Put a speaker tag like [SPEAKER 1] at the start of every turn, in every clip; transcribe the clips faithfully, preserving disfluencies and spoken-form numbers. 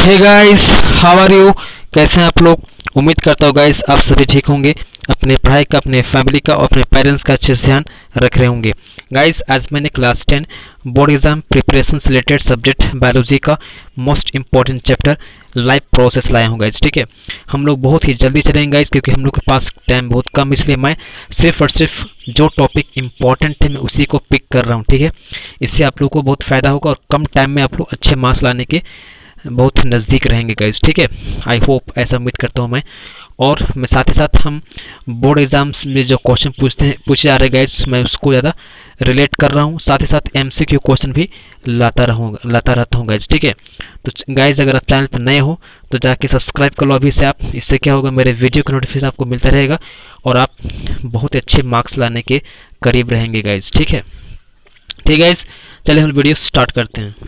[SPEAKER 1] Hey guys, how are you? कैसे हैं आप लोग? उम्मीद करता हूँ गाइस आप सभी ठीक होंगे, अपने पढ़ाई का, अपने फैमिली का और अपने पेरेंट्स का अच्छे से ध्यान रख रहे होंगे। गाइस आज मैंने class ten board exam preparation से रिलेटेड सब्जेक्ट बायोलॉजी का most important chapter life process लाया हूँ गाइस। ठीक है, हम लोग बहुत ही जल्दी चलेंगे गाइस क्योंकि हम लोग के पास टाइम बहुत कम, इसलिए मैं सिर्फ और सिर्फ जो टॉपिक इंपॉर्टेंट है मैं उसी को पिक कर रहा हूँ। ठीक है, इससे आप लोग को बहुत फ़ायदा होगा और कम टाइम में आप लोग अच्छे मार्क्स लाने के बहुत नज़दीक रहेंगे गाइस। ठीक है, आई होप, ऐसा उम्मीद करता हूँ मैं। और मैं साथ ही साथ हम बोर्ड एग्जाम्स में जो क्वेश्चन पूछते हैं पूछे जा रहे गाइस, मैं उसको ज़्यादा रिलेट कर रहा हूँ। साथ ही साथ एमसीक्यू क्वेश्चन भी लाता रहूँगा लाता रहता हूँ गाइस। ठीक है, तो गाइस अगर आप चैनल पर नए हो तो जाके सब्सक्राइब कर लो अभी से आप। इससे क्या होगा, मेरे वीडियो का नोटिफिकेशन आपको मिलता रहेगा और आप बहुत अच्छे मार्क्स लाने के करीब रहेंगे गाइस। ठीक है, ठीक गाइस, चलिए हम वीडियो स्टार्ट करते हैं।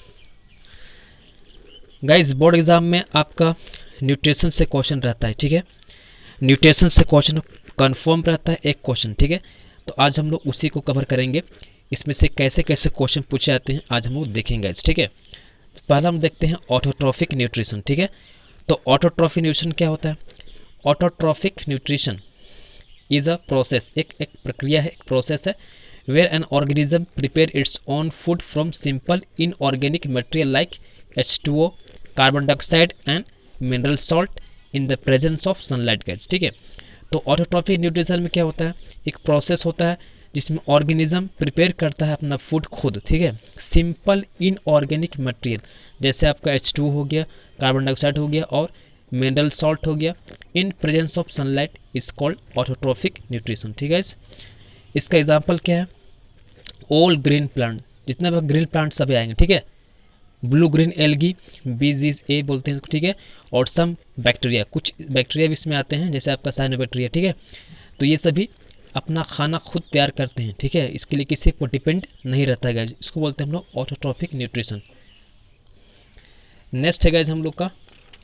[SPEAKER 1] गाइस बोर्ड एग्जाम में आपका न्यूट्रिशन से क्वेश्चन रहता है। ठीक है, न्यूट्रिशन से क्वेश्चन कंफर्म रहता है एक क्वेश्चन। ठीक है, तो आज हम लोग उसी को कवर करेंगे। इसमें से कैसे कैसे क्वेश्चन पूछे जाते हैं आज हम लोग देखेंगे। ठीक है, तो पहला हम देखते हैं ऑटोट्रॉफिक न्यूट्रिशन। ठीक है, तो ऑटोट्रॉफिक न्यूट्रिशन क्या होता है? Autotrophic nutrition is a process, एक एक प्रक्रिया है, एक प्रोसेस है where an organism prepare its own food from simple inorganic material like H two O, carbon dioxide and mineral salt in the presence of sunlight gas. ठीक है, तो autotrophic nutrition में क्या होता है? एक प्रोसेस होता है जिसमें ऑर्गेनिज्म प्रिपेयर करता है अपना फूड खुद। ठीक है, सिंपल इनऑर्गेनिक मटेरियल जैसे आपका एच टू हो गया, कार्बन डाइऑक्साइड हो गया और मिनरल सॉल्ट हो गया, in presence of sunlight is called autotrophic nutrition. ठीक है, इसका एग्जाम्पल क्या है? ऑल ग्रीन प्लांट, जितने भी ग्रीन प्लांट सभी आएंगे। ठीक है, blue green algae, BGA बोलते हैं। ठीक है, और सम बैक्टीरिया, कुछ बैक्टीरिया भी इसमें आते हैं जैसे आपका साइनोबैक्टीरिया। ठीक है, तो ये सभी अपना खाना खुद तैयार करते हैं। ठीक है, इसके लिए किसी पर डिपेंड नहीं रहता है गाइज, इसको बोलते हैं हम लोग ऑटोट्रॉफिक न्यूट्रिशन। नेक्स्ट है गाइज हम लोग का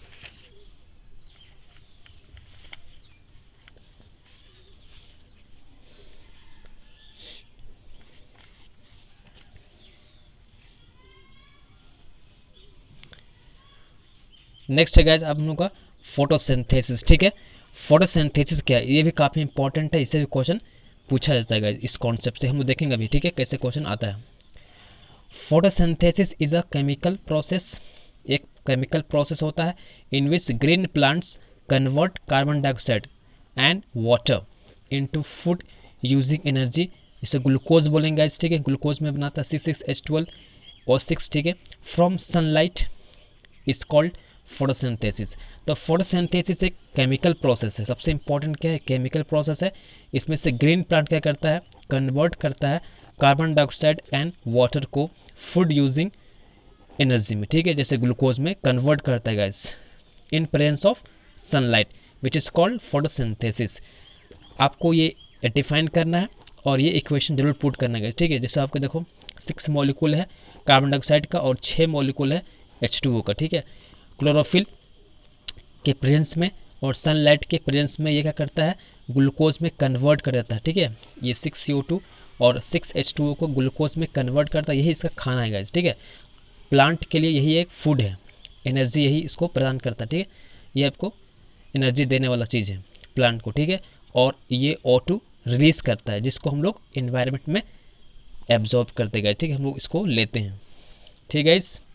[SPEAKER 1] नेक्स्ट है गाइज आप लोगों का फोटोसिंथेसिस। ठीक है, फोटोसिंथेसिस क्या है? ये भी काफ़ी इंपॉर्टेंट है, इससे भी क्वेश्चन पूछा जाता है गाइज। इस कॉन्सेप्ट से हम लोग देखेंगे अभी। ठीक है, कैसे क्वेश्चन आता है। Photosynthesis is a chemical process, एक केमिकल प्रोसेस होता है in which green plants convert carbon dioxide and water into food using energy. इसे ग्लूकोज बोलेंगे गाइज। ठीक है, ग्लूकोज में बनाता है सिक्स सिक्स एच ट्वेल्व और सिक्स। ठीक है, from sunlight is called photosynthesis. तो फोटोसिंथेसिस एक केमिकल प्रोसेस है। सबसे इंपॉर्टेंट क्या है? केमिकल प्रोसेस है। इसमें से ग्रीन प्लांट क्या करता है? कन्वर्ट करता है कार्बन डाइऑक्साइड एंड वाटर को फूड यूजिंग एनर्जी में। ठीक है, जैसे ग्लूकोज में कन्वर्ट करता है guys in presence of sunlight which is called photosynthesis. आपको ये डिफाइन करना है और ये इक्वेशन जरूर पुट करना है। ठीक है, जैसे आपको देखो सिक्स मॉलिक्यूल है कार्बन डाइऑक्साइड का और छः मॉलिक्यूल है एच टू ओ का। ठीक है, क्लोरोफिल के प्रेजेंस में और सनलाइट के प्रेजेंस में ये क्या करता है? ग्लूकोज में कन्वर्ट कर देता है। ठीक है, ये सिक्स सी ओ टू और सिक्स एच टू ओ को ग्लूकोज में कन्वर्ट करता है, यही इसका खाना है गाइस। ठीक है, प्लांट के लिए यही एक फूड है, एनर्जी यही इसको प्रदान करता है। ठीक है, ये आपको एनर्जी देने वाला चीज़ है प्लांट को। ठीक है, और ये ओ टू रिलीज करता है जिसको हम लोग इन्वायरमेंट में एब्जॉर्ब करते गए। ठीक है, हम लोग इसको लेते हैं। ठीक है, इस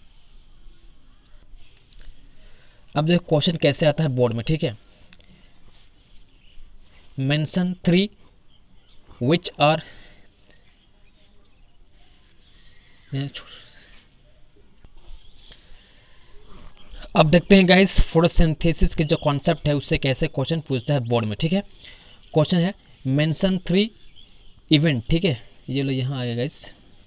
[SPEAKER 1] अब देखो क्वेश्चन कैसे आता है बोर्ड में। ठीक है, मेंशन थ्री विच आर, अब देखते हैं गाइस फोटोसिंथेसिस के जो कॉन्सेप्ट है उससे कैसे क्वेश्चन पूछता है बोर्ड में। ठीक है, क्वेश्चन है मेंशन थ्री इवेंट। ठीक है, ये लो यहाँ आएगा guys.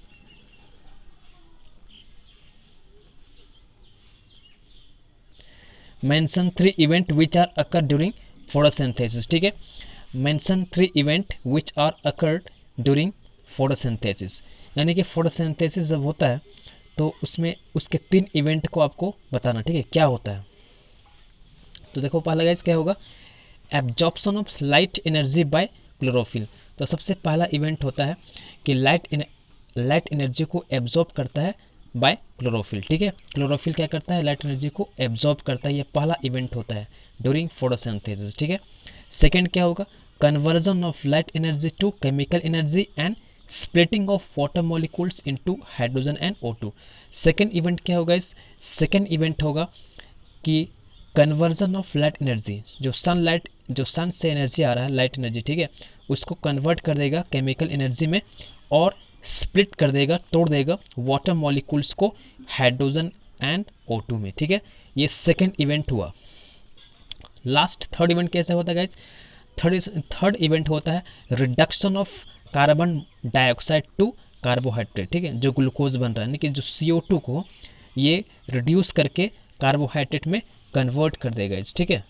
[SPEAKER 1] Mention three event which are occur during photosynthesis. ठीक है, mention three event which are occurred during photosynthesis, यानी कि फोटोसिंथेसिस जब होता है तो उसमें उसके तीन इवेंट को आपको बताना। ठीक है, क्या होता है? तो देखो पहला गाइस क्या होगा? Absorption of light energy by chlorophyll. तो सबसे पहला इवेंट होता है कि लाइट लाइट एनर्जी को एब्जॉर्ब करता है बाय क्लोरोफिल, ठीक है। क्लोरोफिल क्या करता है, लाइट एनर्जी को एब्जॉर्ब करता है, ये पहला इवेंट होता है ड्यूरिंग फोटोसिंथेसिस, ठीक है। सेकंड क्या होगा, conversion of light energy to chemical energy and splitting of water molecules into hydrogen and O two. Second event क्या होगा, इस सेकेंड इवेंट होगा कि कन्वर्जन ऑफ लाइट एनर्जी, जो सन लाइट जो सन से एनर्जी आ रहा है लाइट एनर्जी, ठीक है, उसको कन्वर्ट कर देगा केमिकल एनर्जी में और स्प्लिट कर देगा, तोड़ देगा वाटर मॉलिक्यूल्स को हाइड्रोजन एंड ओ टू में, ठीक है। ये सेकेंड इवेंट हुआ। लास्ट थर्ड इवेंट कैसे होता है गाइज, थर्ड थर्ड इवेंट होता है reduction of carbon dioxide to carbohydrate, ठीक है, जो ग्लूकोज बन रहा है, यानी कि जो सी ओ टू को ये रिड्यूस करके कार्बोहाइड्रेट में कन्वर्ट कर देगा, ठीक है।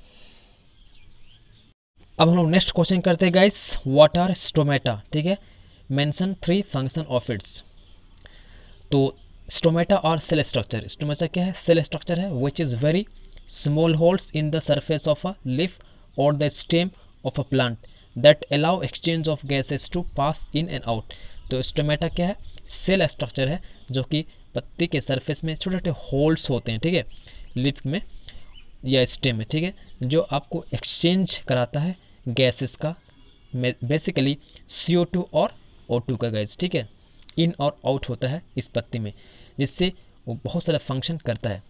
[SPEAKER 1] अब हम लोग नेक्स्ट क्वेश्चन करते हैं गाइस, व्हाट आर स्टोमेटा, ठीक है, mention three function of its. तो स्टोमेटा और सेल स्ट्रक्चर, स्टोमेटा क्या है, सेल स्ट्रक्चर है which is very small holes in the surface of a leaf और the stem of a plant that allow exchange of gases to pass in and out. तो stomata क्या है, cell structure है जो कि पत्ती के सरफेस में छोटे छोटे होल्स होते हैं, ठीक है, लीफ में या स्टेम में, ठीक है, जो आपको एक्सचेंज कराता है गैसेस का, बेसिकली सी ओ टू और ओ टू का गैस, ठीक है, इन और आउट होता है इस पत्ती में, जिससे वो बहुत सारा फंक्शन करता है।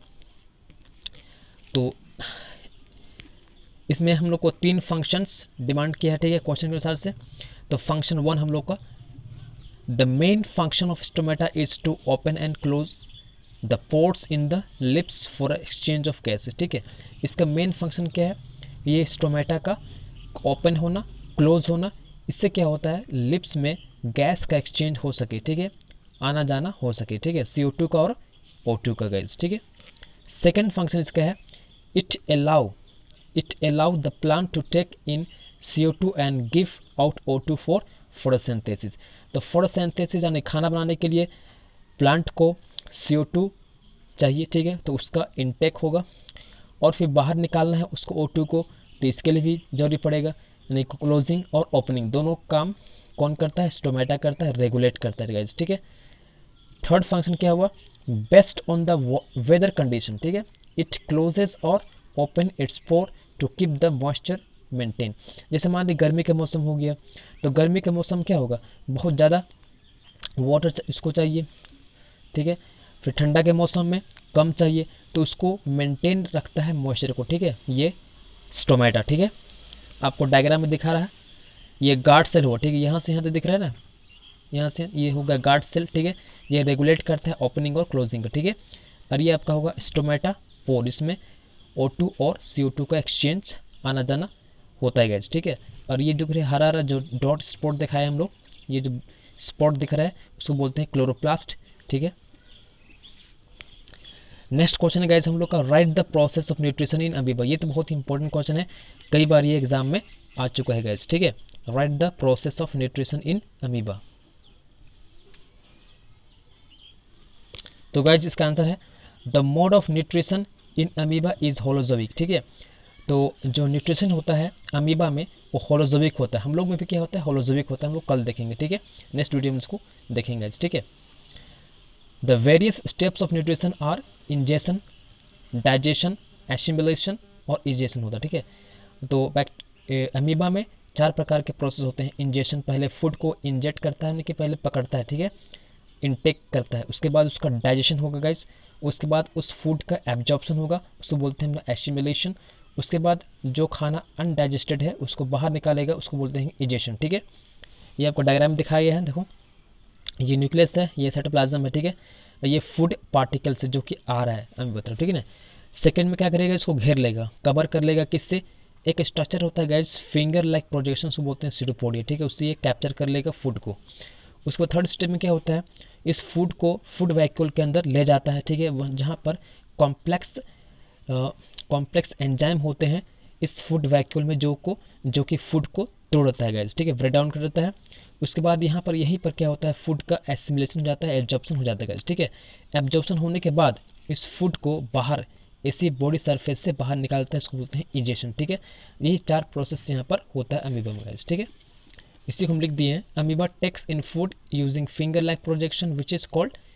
[SPEAKER 1] तो इसमें हम लोग को तीन फंक्शंस डिमांड किया है, ठीक है, क्वेश्चन के अनुसार से। तो फंक्शन वन हम लोग का, the main function of stomata is to open and close the ports in the lips for exchange of gases, ठीक है। इसका मेन फंक्शन क्या है, ये स्टोमेटा का ओपन होना, क्लोज होना, इससे क्या होता है लिप्स में गैस का एक्सचेंज हो सके, ठीक है, आना जाना हो सके, ठीक है, सी ओ टू का और ओ टू का गैस, ठीक है। सेकेंड फंक्शन इसका है, it allow it allow the plant to take in C O two and give out O two for photosynthesis. तो फोटोसिंथेसिस यानी खाना बनाने के लिए प्लांट को सी ओ टू चाहिए, ठीक है, तो उसका इनटेक होगा और फिर बाहर निकालना है उसको ओ टू को, तो इसके लिए भी जरूरी पड़ेगा, यानी क्लोजिंग और ओपनिंग दोनों काम कौन करता है, स्टोमेटा करता है, रेगुलेट करता है गाइस, ठीक है। थर्ड फंक्शन क्या हुआ, based on the weather condition, ठीक है, इट क्लोजेस और open its pore to keep the moisture maintain. जैसे मान ली गर्मी का मौसम हो गया, तो गर्मी का मौसम क्या होगा, बहुत ज़्यादा वाटर इसको चाहिए, ठीक है, फिर ठंडा के मौसम में कम चाहिए, तो उसको मेंटेन रखता है मॉइस्चर को, ठीक है, ये स्टोमेटा, ठीक है। आपको डायग्राम में दिखा रहा है, ये गार्ड सेल हो, ठीक है, यहाँ से यहाँ तक दिख रहा है ना, यहाँ से ये होगा गार्ड सेल, ठीक है, ये रेगुलेट करता है ओपनिंग और क्लोजिंग का, ठीक है। और ये आपका होगा स्टोमेटा पोर, इसमें ओ टू और सी ओ टू का एक्सचेंज आना जाना होता है गैस, ठीक है। और ये जो हरा हरा जो डॉट स्पॉट दिखाया हम लोग, ये जो स्पॉट दिख रहा है उसको बोलते हैं क्लोरोप्लास्ट, ठीक है। नेक्स्ट क्वेश्चन है गाइस हम लोग का, write the process of nutrition in amoeba. ये तो बहुत ही इंपॉर्टेंट क्वेश्चन है, कई बार ये एग्जाम में आ चुका है गाइस, ठीक है। Write the process of nutrition in amoeba. तो गाइस इसका आंसर है, the mode of nutrition in amoeba is holozoic, ठीक है। तो जो न्यूट्रिशन होता है अमीबा में वो होलोजोइक होता है, हम लोग में भी क्या होता है, होलोजोइक होता है, हम लोग कल देखेंगे, ठीक है, नेक्स्ट वीडियो में इसको देखेंगे, ठीक है। The various steps of nutrition are ingestion, digestion, assimilation और इजेशन होता है, ठीक है। तो बैक्ट अमीबा में चार प्रकार के प्रोसेस होते हैं। इंजेशन, पहले फूड को इंजेक्ट करता है, यानी कि पहले पकड़ता है, ठीक है, इनटेक करता है, उसके बाद उसका डाइजेशन होगा गाइस, उसके बाद उस फूड का एब्जॉर्प्शन होगा, उसको बोलते हैं हम एसिमिलेशन, उसके बाद जो खाना अनडाइजेस्टेड है उसको बाहर निकालेगा, उसको बोलते हैं इजेशन, ठीक है। ये आपको डायग्राम दिखाया गया है, देखो ये न्यूक्लियस है, ये साइटोप्लाज्म है, ठीक है, ये फूड पार्टिकल से जो कि आ रहा है अमीबा तरफ, ठीक है ना। सेकंड में क्या करेगा, इसको घेर लेगा, कवर कर लेगा, किससे, एक स्ट्रक्चर होता है गाइस फिंगर लाइक प्रोजेक्शन, उसको बोलते हैं सीडोपोडिया, ठीक है, उससे ये कैप्चर कर लेगा फूड को। उसके बाद थर्ड स्टेप में क्या होता है, इस फूड को फूड वैक्यूल के अंदर ले जाता है, ठीक है, जहाँ पर कॉम्प्लेक्स कॉम्प्लेक्स एंजाइम होते हैं इस फूड वैक्यूल में, जो को जो कि फूड को तोड़ देता है गाइस, ठीक है, ब्रेक डाउन कर देता है। उसके बाद यहाँ पर यहीं पर क्या होता है, फूड का एसिमिलेशन हो जाता है, एब्जॉर्प्शन हो जाता है गाइस, ठीक है। एब्जॉर्प्शन होने के बाद इस फूड को बाहर इसी बॉडी सरफेस से बाहर निकालता है, इसको बोलते हैं इजेशन, ठीक है। यही चार प्रोसेस यहाँ पर होता है अमीबा में गाइस, ठीक है। इसी को हम लिख दिए हैं, amoeba takes in food using finger like projection which is called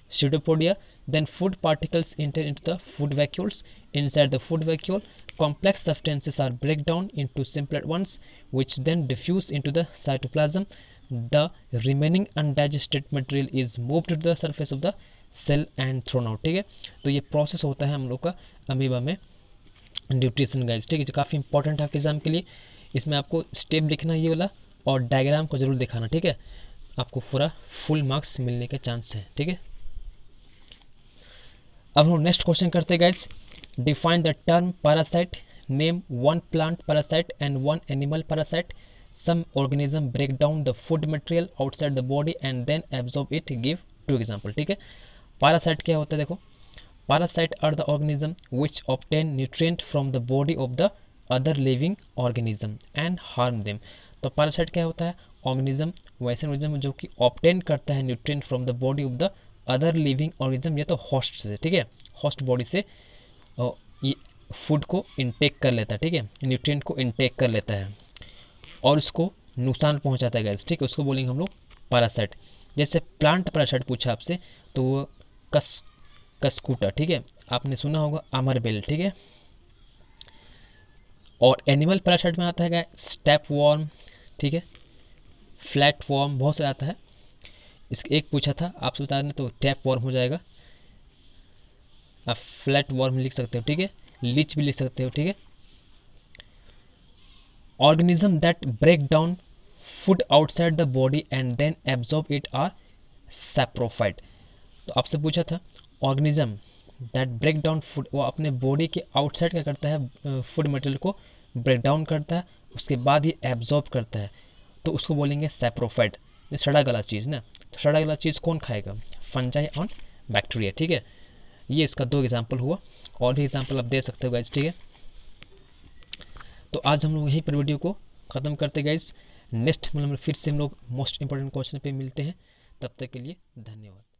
[SPEAKER 1] pseudopodia. Then food particles enter into the food vacuoles. Inside the food vacuole, complex substances are break down into simpler ones, which then diffuse into the cytoplasm. The remaining undigested material is moved to the surface of the cell and thrown out. ठीक है, तो ये process होता है हम लोग का amoeba में न्यूट्रिशन गाइस। ठीक है, जो काफ़ी इंपॉर्टेंट है आपके एग्जाम के लिए। इसमें आपको स्टेप लिखना ये वाला और डायग्राम को जरूर दिखाना। ठीक है, आपको पूरा फुल मार्क्स मिलने के चांस है। ठीक है, अब हम नेक्स्ट क्वेश्चन करते हैं guys. Define the term parasite, name one plant parasite and one animal parasite. Some organism break down the food material outside the body and then absorb it, give two example. ठीक है, parasite क्या होता है देखो, parasite are the organism which obtain nutrient from the body of the other living organism and harm them. तो parasite क्या होता है, ऑर्गेनिज्म वैसे ऑर्गेनिज्म जो कि ऑब्टेन करता है nutrient from the body of the other living organism, या तो होस्ट से। ठीक है, होस्ट बॉडी से ये फूड को इनटेक कर लेता है। ठीक है, न्यूट्रिएंट को इनटेक कर लेता है और उसको नुकसान पहुंचाता है गैस। ठीक है, उसको बोलेंगे हम लोग पैरासाइट। जैसे प्लांट पैरासाइट पूछा आपसे तो वो कस कस्कूटा। ठीक है, आपने सुना होगा अमरबेल। ठीक है, और एनिमल पैरासाइट में आता है स्टेप वॉर्म। ठीक है, फ्लैट वॉर्म, बहुत सारा आता है। इसके एक पूछा था आपसे बता दें तो टैप वॉर्म हो जाएगा, आप फ्लैट वॉर्म लिख सकते हो। ठीक है, लीच भी लिख सकते हो। ठीक है, organism that break down food outside the body and then absorb it are saprophyte. तो आपसे पूछा था organism that break down food, वो अपने बॉडी के आउटसाइड क्या करता है, फूड मटेरियल को ब्रेक डाउन करता है, उसके बाद ये एब्जॉर्ब करता है, तो उसको बोलेंगे सैप्रोफाइट। ये सड़ा गला चीज़ ना, तो सड़ा गला चीज़ कौन खाएगा, फंजाई और बैक्टीरिया। ठीक है, ये इसका दो एग्जाम्पल हुआ, और भी एग्जाम्पल आप दे सकते हो गाइज। ठीक है, तो आज हम लोग यहीं पर वीडियो को ख़त्म करते गाइज। नेक्स्ट मतलब फिर से हम लोग मोस्ट इंपॉर्टेंट क्वेश्चन पे मिलते हैं, तब तक के लिए धन्यवाद।